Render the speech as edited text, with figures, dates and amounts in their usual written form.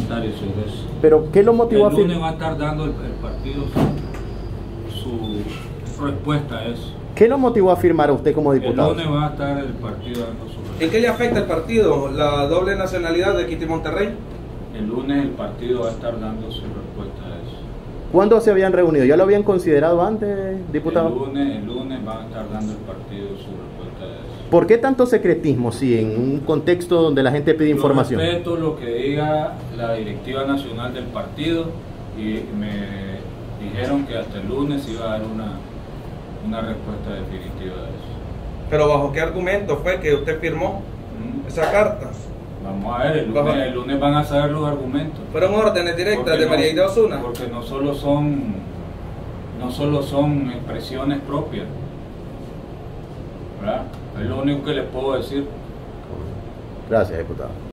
comentarios sobre eso. Pero, ¿qué lo motivó a El lunes firmar? va a estar dando el partido su respuesta a eso. ¿Qué lo motivó a firmar a usted como El diputado? lunes va a estar el partido dando su respuesta. ¿En qué le afecta el partido la doble nacionalidad de Quito y Monterrey? El lunes el partido va a estar dando su respuesta a eso. ¿Cuándo se habían reunido? ¿Ya lo habían considerado antes, diputado? El lunes van a estar dando el partido su respuesta a eso. ¿Por qué tanto secretismo, si en un contexto donde la gente pide información? Yo respeto lo que diga la directiva nacional del partido y me dijeron que hasta el lunes iba a dar una respuesta definitiva de eso. ¿Pero bajo qué argumento fue que usted firmó esa carta? Vamos a ver, el lunes van a saber los argumentos. ¿Fueron órdenes directas de María Aide Osuna? Porque no solo son expresiones propias, ¿verdad? Es lo único que les puedo decir. Gracias, diputado.